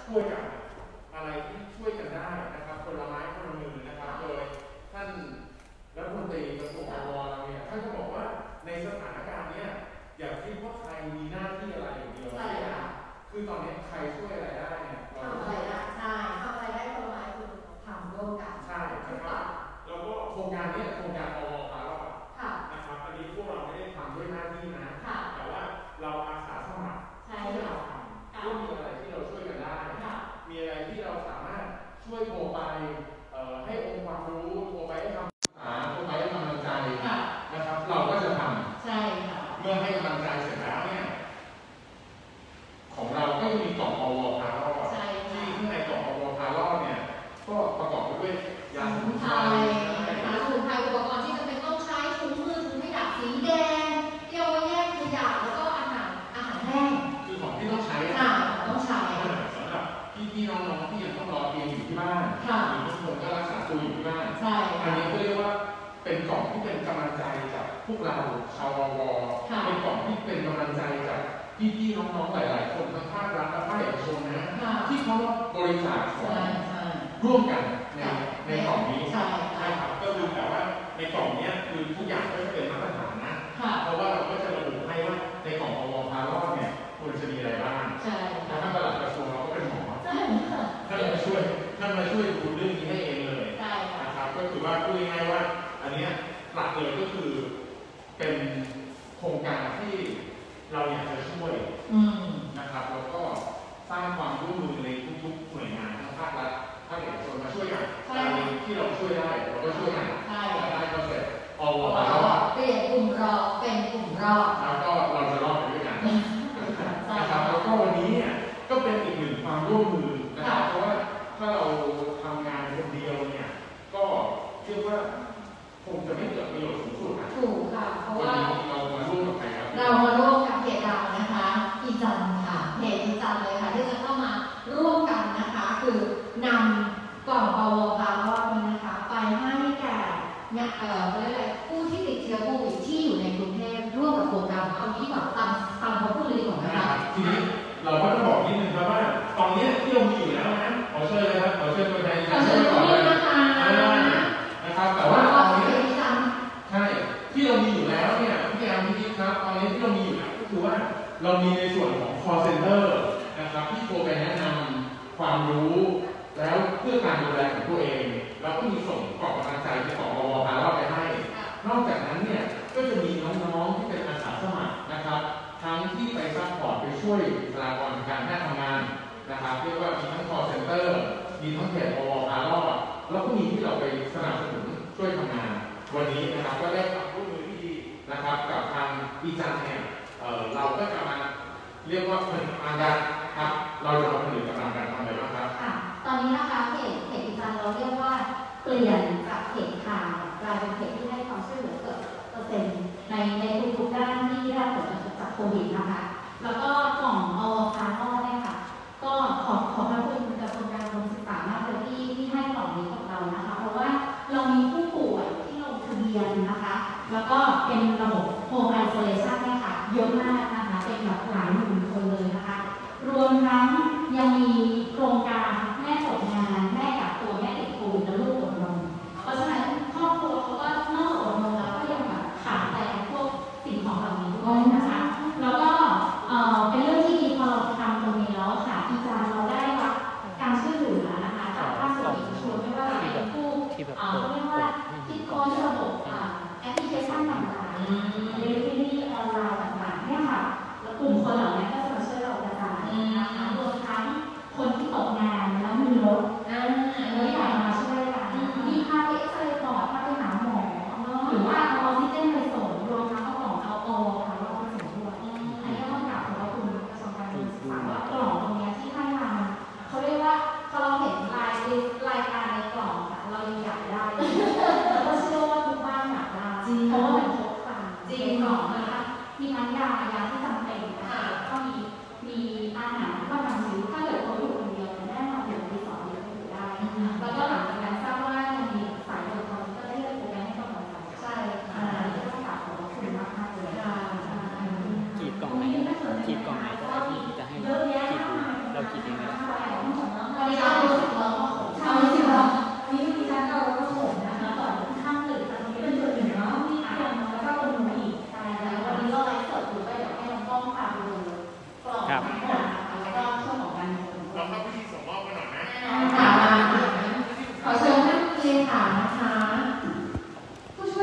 ช่วยกันอะไรที่ช่วยกันได้นะครับคนละไม้คนละมือนะครับโดยท่านรัฐมนตรีกระทรวงมวเราเนี่ยท่านก็บอกว่าในสถานการณ์เนี้ยอย่าคิดว่าใครมีหน้าที่อะไรอย่างเดียวคือตอนนี้ใครช่วยอะไรได้เนี่ยเราทำอะไรได้ใช่ทำอะไรได้คนละไม้คนละมือทำร่วมกันใช่ครับแล้วก็โครงการนี้โครงการอวพารอดนะครับอันนี้พวกเราไม่ได้ทำด้วยหน้าที่นะแต่ว่าเราอาสาสมัครที่เราทำก็มีอะไรที่เราช่วยกันได้มีอะไรที่เราสามารถช่วยโทรไปให้องค์ความรู้โทรไปให้คำปรึกษาโทรไปให้กำลังใจนะครับเราก็จะทำใช่ค่ะเมื่อให้กำลังใจเสร็จแล้วเนี่ยของเราก็มีกล่องอวพารอดที่ข้างในกล่องอวพารอดเนี่ยก็ประกอบไปด้วยยาสมุนไพรอุปกรณ์ที่จำเป็นต้องใช้ถุงมือถุงขยะสีแดงที่เอาไว้แยกขยะแล้วก็อาหารแห้งคือของที่ต้องใช้ต้องใช้สำหรับพี่น้องๆที่ยังต้องรอเตียงอยู่ที่บ้านหรือบางคนก็รักษาตัวอยู่ที่บ้านอันนี้ก็เรียกว่าเป็นกล่องที่เป็นกำลังใจจากพวกเราชาววเป็นกล่องที่เป็นกำลังใจจากพี่ๆน้องๆหลายๆคนทั้งภาครัฐและภาคเอกชนนะที่เขาบริจาคของร่วมกันในกล่องนี้ใช่ครับก็คือแต่ว่าในกล่องนี้คือทุกอย่างก็จะเป็นมาตรฐานนะเพราะว่าเราก็จะระบุให้ว่าในกล่องอวพารอดเนี่ยควรจะมีอะไรบ้างแล้วท่านปลัดกระทรวงเราก็เป็นหมอท่านมาช่วยดูเรื่องนี้ให้เองเลยนะครับก็คือว่าพูดง่ายๆว่าอันนี้หลักเลยก็คือเป็นโครงการที่เราอยากจะช่วยนะครับแล้วก็สร้างความร่วมมือในทุกๆหน่วยงานทั้งภาครัฐภาคเอกชนมาช่วยกันอะไรที่เราช่วยได้เราก็ช่วยกันได้ก็เสร็จอวพารอดเปลี่ยนกลุ่มรอเป็นกลุ่มรอดแล้วก็เราจะรอดไปด้วยกันนะครับแล้วก็วันนี้เนี่ยก็เป็นอีกหนึ่งความร่วมมือนะครับเพราะว่าถ้าเราทำงานคนเดียวเนี่ยก็เชื่อว่าคงจะไม่เกิดประโยชน์สูงสุดถูกค่ะเพราะว่าเรามาร่วมกับใครครับเรามาร่วมกับเพจเรานะคะอีจันค่ะเพจอีจันเลยค่ะที่จะเข้ามาร่วมกันนะคะคือนำกล่องอวพารอดนี้นะคะไปให้แก่ผู้ที่ติดเชื้อโควิดที่อยู่ในกรุงเทพร่วมกับโครงการเอาที่แบบตามเขาพูดเลยดีกว่านะคะทีนี้เราก็ต้องบอกนิดนึงครับว่าตอนนี้ที่เรามีอยู่แล้วนะขอเชิญเลยครับขอเชิญตัวแทนขอเชิญก่อนเลยนะครับแต่ว่าตอนนี้ใช่ที่เรามีอยู่แล้วเนี่ยพี่แอมพี่ครับตอนนี้ที่เรามีอยู่แล้วก็คือว่าเรามีในส่วนของ call center นะครับที่โทรไปแนะนำความรู้แล้วเพื่อการดูแลของตัวเองเราก็มีส่งกล่องกำลังใจที่ของอวพารอดไปให้นอกจากนั้นเนี่ยก็จะมีน้องๆที่เป็นอาสาสมัครนะครับทั้งที่ไปซัพพอร์ตไปช่วยบุคลากรทางการแพทย์ทำงานนะครับเรียกว่ามีทั้ง call center มีทั้งเพจอวพารอดแล้วก็มีที่เราไปสนับสนุนช่วยทำงานวันนี้นะครับก็ได้ความร่วมมือที่ดีนะครับกับทางอีจันเนี่ยเราก็จะมาเรียกว่าผลิตภัณฑ์ครับเราจะมาผลิตกำลังการทำอะไรบ้างครับตอนนี้นะคะเพจอีจันเราเรียกว่าเปลี่ยนจากเพจข่าวกลายเป็นเพจที่ให้ความช่วยเหลือเกิดเปอร์เซ็นต์ในทุกๆด้านที่ได้ผลกระทบจากโควิดนะคะแล้วก็กล่องอวพารอดเนี่ยค่ะก็ขอบพระคุณกระทรวงการศึกษามากเลยที่ให้กล่องนี้กับเรานะคะเพราะว่าเรามีผู้ป่วยที่ลงทะเบียนนะคะแล้วก็เป็นระบบโฮมไอโซเลชันเนี่ยค่ะเยอะมากนะคะเป็นแบบหลายหมื่นคนเลยนะคะรวมทั้งยังมีโครงการแม่ตกงานแม่กักตัวแม่ติดโควิดและลูกอดนมเพราะฉะนั้นครอบครัวเขาก็นอกจากอดนมแล้วก็ยังแบบขาดแต่พวกสิ่งของเหล่านี้ด้วยนะคะแล้วก็เป็นเรื่องที่ดีพอเราทำตรงนี้แล้วค่ะอีจันเราได้รับการช่วยเหลือนะคะจากภาคส่วนเอกชนไม่ว่าจะเป็นผู้เขาเรียกว่าคิดค้นระบบแอปพลิเคชันต่างๆเดลิเวอรี่ออนไลน์ต่างๆเนี่ยค่ะแล้วกลุ่มคนเหล่านี้ก็จะมาช่วยเรากระจายนะคะรวมทั้งคนที่ตกงานแล้วมีรถแล้วอยากมาช่วยกันมีพาไปเอ็กซเรย์ปอดพาไปหาหมอหรือว่าเอาออกซิเจนไปส่งรวมทั้งเอากล่องเอาอวพารอดไปส่งด้วยอันนี้ต้องกราบขอบคุณกระทรวงการศึกษาว่ากล่องตรงนี้ที่ให้มาเขาเรียกว่าพอเราเห็นรายการในกล่องเรายังอยากได้แล้วก็เชื่อว่าทุกบ้านอยากได้เพราะว่ามันครบครันจริงกล่องนะคะมีทั้งยาที่จำเป็นนะคะก็มีอาหารก็นำซื้อถ้าเกิดเขาอยู่คนเดียวแน่นอนอยู่ที่2 เดือนก็อยู่ได้แล้วก็หลังจากนั้นทราบว่ายังมีสายโดยตรงก็ได้เลือกโปรแกรมให้กำลังใจใช่ที่ต้องกราบขอบคุณมากๆเลยขีดกล่องไหนก็ได้ที่จะให้ขีดดูเราขีดเองไหมครับแล้วก็ช่วงของการเราเข้าพิธีส่งมอบกันหน่อยนะขอเชิญท่านเลขานะคะผู้ช่วย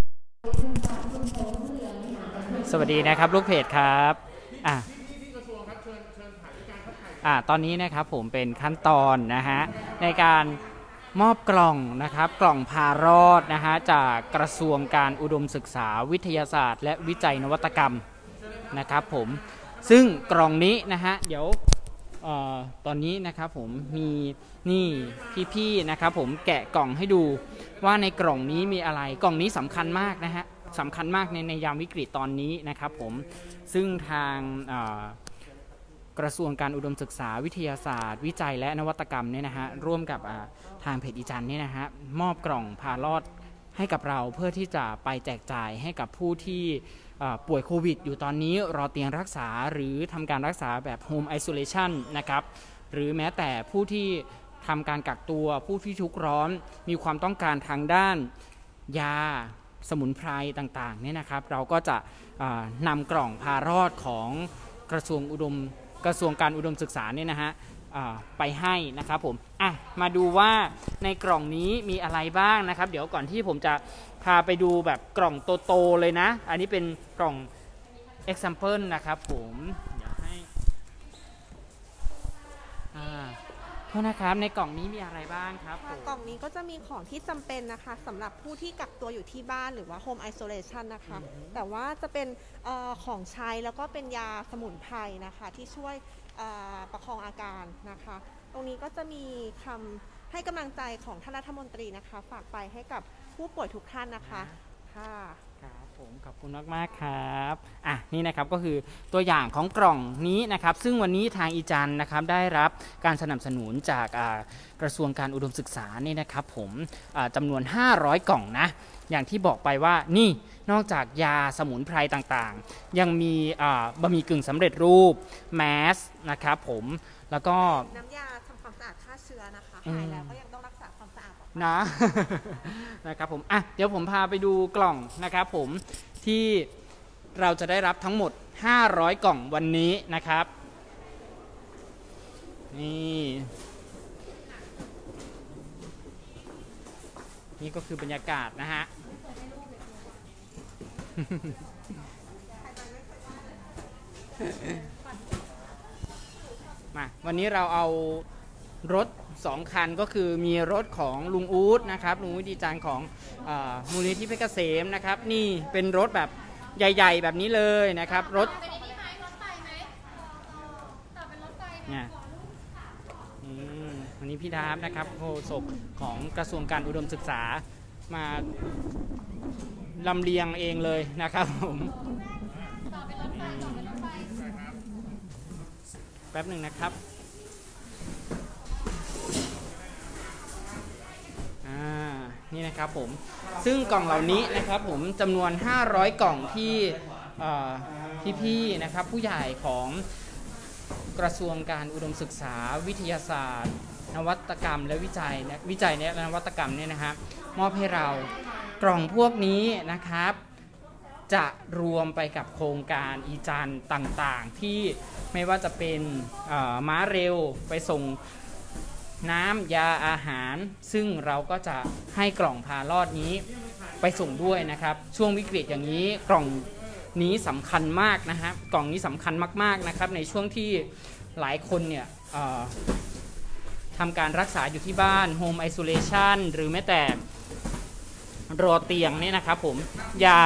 สวัสดีนะครับลูกเพจครับที่กระทรวงครับเชิญถ่ายด้วยกันครับถ่ายตอนนี้นะครับผมเป็นขั้นตอนนะฮะในการมอบกล่องนะครับกล่องพารอดนะฮะจากกระทรวงการอุดมศึกษาวิทยาศาสตร์และวิจัยนวัตกรรมนะครับผมซึ่งกล่องนี้นะฮะเดี๋ยวตอนนี้นะครับผมมีนี่พี่ๆนะครับผมแกะกล่องให้ดูว่าในกล่องนี้มีอะไรกล่องนี้สำคัญมากนะฮะสำคัญมากในยามวิกฤตตอนนี้นะครับผมซึ่งทางกระทรวงการอุดมศึกษาวิทยาศาสตร์วิจัยและนวัตกรรมเนี่ยนะฮะร่วมกับทางเพจอีจันเนี่ยนะฮะมอบกล่องพารอดให้กับเราเพื่อที่จะไปแจกจ่ายให้กับผู้ที่ป่วยโควิดอยู่ตอนนี้รอเตียงรักษาหรือทำการรักษาแบบ Home Isolation นะครับหรือแม้แต่ผู้ที่ทำการกักตัวผู้ที่ทุกข์ร้อนมีความต้องการทางด้านยาสมุนไพรต่างๆเนี่ยนะครับเราก็จะนำกล่องพารอดของกระทรวงการอุดมศึกษาเนี่ยนะฮะไปให้นะครับผมมาดูว่าในกล่องนี้มีอะไรบ้างนะครับเดี๋ยวก่อนที่ผมจะพาไปดูแบบกล่องโตๆเลยนะอันนี้เป็นกล่อง example นะครับผมเดี๋ยวให้โทษนะครับในกล่องนี้มีอะไรบ้างครับกล่องนี้ก็จะมีของที่จำเป็นนะคะสำหรับผู้ที่กักตัวอยู่ที่บ้านหรือว่า Home Isolation นะคะแต่ว่าจะเป็นของใช้แล้วก็เป็นยาสมุนไพรนะคะที่ช่วยประคองอาการนะคะตรงนี้ก็จะมีคำให้กำลังใจของท่านรัฐมนตรีนะคะฝากไปให้กับผู้ป่วยทุกท่านนะคะค่ะครับผมขอบคุณมากๆครับนี่นะครับก็คือตัวอย่างของกล่องนี้นะครับซึ่งวันนี้ทางอีจันนะครับได้รับการสนับสนุนจากกระทรวงการอุดมศึกษานี่นะครับผมจำนวน500กล่องนะอย่างที่บอกไปว่านี่นอกจากยาสมุนไพรต่างๆยังมีบะหมี่กึ่งสำเร็จรูปแมสนะครับผมแล้วก็น้ำยาทำความสะอาดฆ่าเชื้อนะคะหายแล้วก็ยังต้องรักษาความสะอาดนะนะครับผมเดี๋ยวผมพาไปดูกล่องนะครับผมที่เราจะได้รับทั้งหมด500กล่องวันนี้นะครับนี่ก็คือบรรยากาศนะฮะมาวันนี้เราเอารถ2คันก็คือมีรถของลุงอู๊ดนะครับลุงอู๊ดดีจันของมูลนิธิเพชรเกษมนะครับนี่เป็นรถแบบใหญ่ๆแบบนี้เลยนะครับรถเนี่ยวันนี้พี่ดาบนะครับโฆษกของกระทรวงการอุดมศึกษามาลำเลียงเองเลยนะครับผมแป๊บหนึ่งนะครับนี่นะครับผมซึ่งกล่องเหล่านี้นะครับผมจำนวน500กล่องที่พี่ๆนะครับผู้ใหญ่ของกระทรวงการอุดมศึกษาวิทยาศาสตร์นวัตกรรมและวิจัยและนวัตกรรมเนี่ยนะฮะมอบให้เรากล่องพวกนี้นะครับจะรวมไปกับโครงการอีจันต่างๆที่ไม่ว่าจะเป็นม้าเร็วไปส่งน้ำยาอาหารซึ่งเราก็จะให้กล่องพารอดนี้ไปส่งด้วยนะครับช่วงวิกฤตอย่างนี้กล่องนี้สำคัญมากนะฮะกล่องนี้สำคัญมากๆนะครับในช่วงที่หลายคนเนี่ยทำการรักษาอยู่ที่บ้าน Home Isolation หรือแม้แต่รอเตียงเนี่ยนะครับผมยา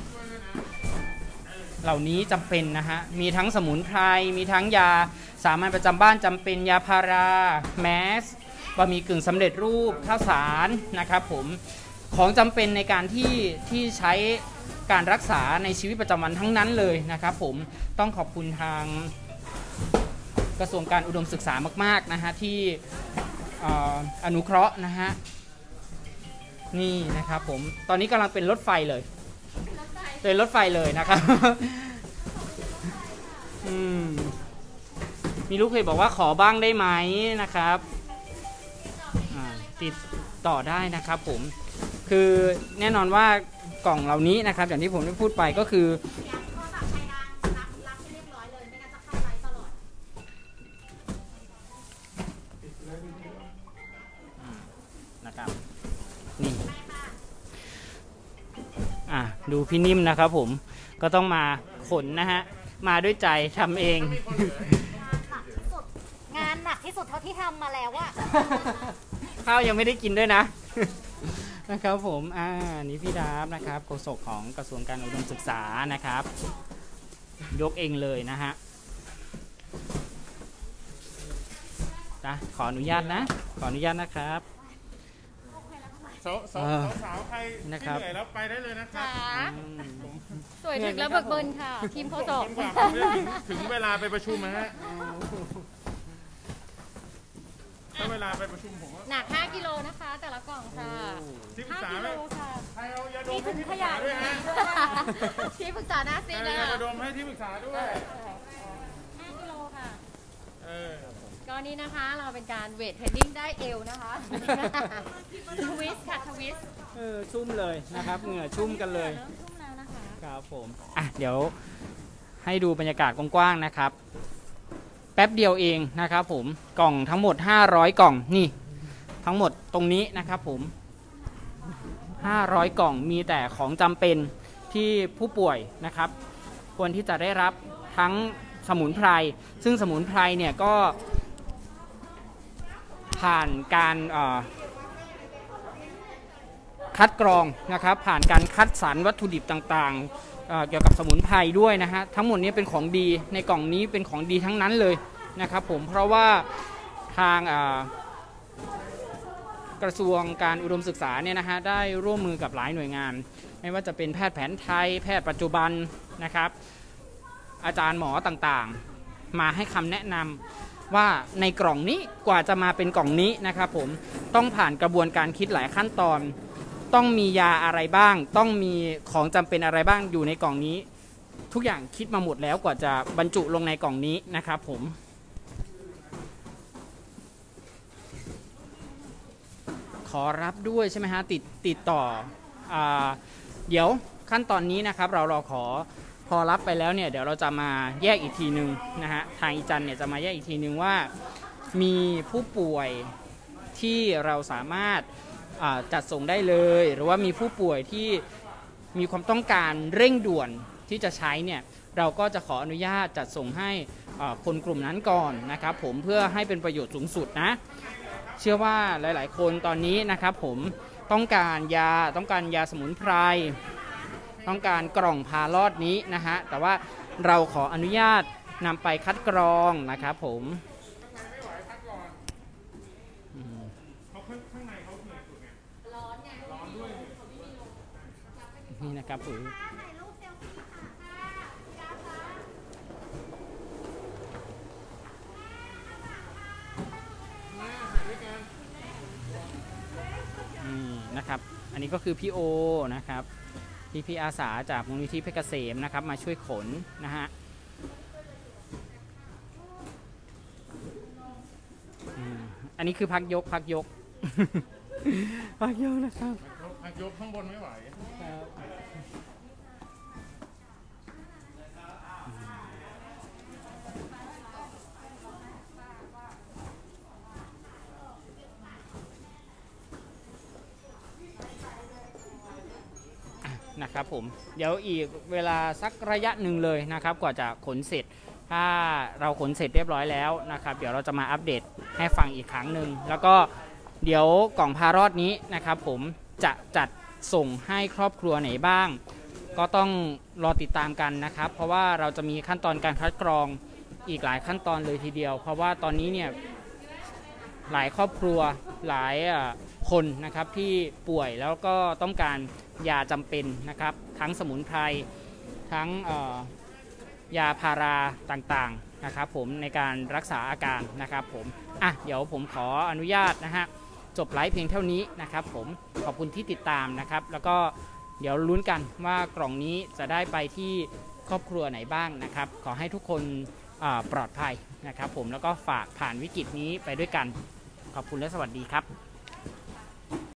เหล่านี้จำเป็นนะฮะมีทั้งสมุนไพรมีทั้งยาสามัญประจำบ้านจำเป็นยาพาราแมสบะหมี่กึ่งสำเร็จรูปข้าวสารนะครับผมของจำเป็นในการที่ใช้การรักษาในชีวิตประจำวันทั้งนั้นเลยนะครับผมต้องขอบคุณทางกระทรวงการอุดมศึกษามากๆนะฮะที่อนุเคราะห์นะฮะนี่นะครับผมตอนนี้กำลังเป็นรถไฟเลยนะครับมีลูกเพจบอกว่าขอบ้างได้ไหมนะครับติดต่อได้นะครับผมคือแน่นอนว่ากล่องเหล่านี้นะครับอย่างที่ผมได้พูดไปก็คือพี่นิ่มนะครับผมก็ต้องมาขนนะฮะมาด้วยใจทำเองงานหนักที่สุดเท่าที่ทำมาแล้วอะข้าวยังไม่ได้กินด้วยนะ นะครับผมนี่พี่ดาบนะครับโฆษกของกระทรวงการอุดมศึกษานะครับยกเองเลยนะฮะขออนุญาตนะขออนุญาตนะครับสาวใครที่เหนื่อยแล้วไปได้เลยนะครับสวยถึงแล้วเบิกเบินค่ะ ทีมโฆษกถึงเวลาไปประชุมนะฮะถ้าเวลาไปประชุมผมว่าหนัก5กิโลนะคะ แต่ละกล่องค่ะที่ปรึกษา 5กิไหมโลค่ะใครเอายาดมีมให้ถุงที่ปขรึกยะษาด้วยฮะที่ปรึกษาหน้าซีดเลยยาค่ะดมให้ที่ปรึกษาด้วย 5กิโลค่ะเก็นี้นะคะเราเป็นการเวทเทรนนิ่งได้เอวนะคะ ทวิสค่ะทวิสชุ่มเลยนะครับเหงื่อชุ่มกันเลยเริ่มชุ่มแล้วนะคะครับผมเดี๋ยวให้ดูบรรยากาศกว้างๆนะครับแป๊บเดียวเองนะครับผมกล่องทั้งหมด500กล่องนี่ทั้งหมดตรงนี้นะครับผม500กล่องมีแต่ของจำเป็นที่ผู้ป่วยนะครับควรที่จะได้รับทั้งสมุนไพรซึ่งสมุนไพรเนี่ยก็ผ่านการคัดกรองนะครับผ่านการคัดสรรวัตถุดิบต่างๆเกี่ยวกับสมุนไพรด้วยนะฮะทั้งหมดนี้เป็นของดีในกล่องนี้เป็นของดีทั้งนั้นเลยนะครับผมเพราะว่าทางกระทรวงการอุดมศึกษาเนี่ยนะฮะได้ร่วมมือกับหลายหน่วยงานไม่ว่าจะเป็นแพทย์แผนไทยแพทย์ปัจจุบันนะครับอาจารย์หมอต่างๆมาให้คำแนะนำว่าในกล่องนี้กว่าจะมาเป็นกล่องนี้นะครับผมต้องผ่านกระบวนการคิดหลายขั้นตอนต้องมียาอะไรบ้างต้องมีของจำเป็นอะไรบ้างอยู่ในกล่องนี้ทุกอย่างคิดมาหมดแล้วกว่าจะบรรจุลงในกล่องนี้นะครับผมขอรับด้วยใช่ไหมฮะติดต่อเดี๋ยวขั้นตอนนี้นะครับเราขอพอรับไปแล้วเนี่ยเดี๋ยวเราจะมาแยกอีกทีนึงนะฮะทางอีจันเนี่ยจะมาแยกอีกทีนึงว่ามีผู้ป่วยที่เราสามารถจัดส่งได้เลยหรือว่ามีผู้ป่วยที่มีความต้องการเร่งด่วนที่จะใช้เนี่ยเราก็จะขออนุญาตจัดส่งให้คนกลุ่มนั้นก่อนนะครับผมเพื่อให้เป็นประโยชน์สูงสุดนะเชื่อว่าหลายๆคนตอนนี้นะครับผมต้องการยาสมุนไพรต้องการกล่องพารอดนี้นะฮะแต่ว่าเราขออนุญาตนำไปคัดกรองนะครับผมนี่นะครับปุ๋ยนะครับอันนี้ก็คือพี่โอนะครับพี่อาสาจากมูลนิธิเพชรเกษมนะครับมาช่วยขนนะฮะอันนี้คือพักยก พักยกนะครับพักยกข้างบนไม่ไหวนะครับผมเดี๋ยวอีกเวลาสักระยะหนึ่งเลยนะครับกว่าจะขนเสร็จถ้าเราขนเสร็จเรียบร้อยแล้วนะครับเดี๋ยวเราจะมาอัปเดตให้ฟังอีกครั้งหนึ่งแล้วก็เดี๋ยวกล่องพารอดนี้นะครับผมจะจัดส่งให้ครอบครัวไหนบ้างก็ต้องรอติดตามกันนะครับเพราะว่าเราจะมีขั้นตอนการคัดกรองอีกหลายขั้นตอนเลยทีเดียวเพราะว่าตอนนี้เนี่ยหลายครอบครัวหลายคนนะครับที่ป่วยแล้วก็ต้องการยาจำเป็นนะครับทั้งสมุนไพรทั้งยาพาราต่างๆนะครับผมในการรักษาอาการนะครับผมเดี๋ยวผมขออนุญาตนะฮะจบไลฟ์เพียงเท่านี้นะครับผมขอบคุณที่ติดตามนะครับแล้วก็เดี๋ยวลุ้นกันว่ากล่องนี้จะได้ไปที่ครอบครัวไหนบ้างนะครับขอให้ทุกคนปลอดภัยนะครับผมแล้วก็ฝากผ่านวิกฤตนี้ไปด้วยกันขอบคุณและสวัสดีครับ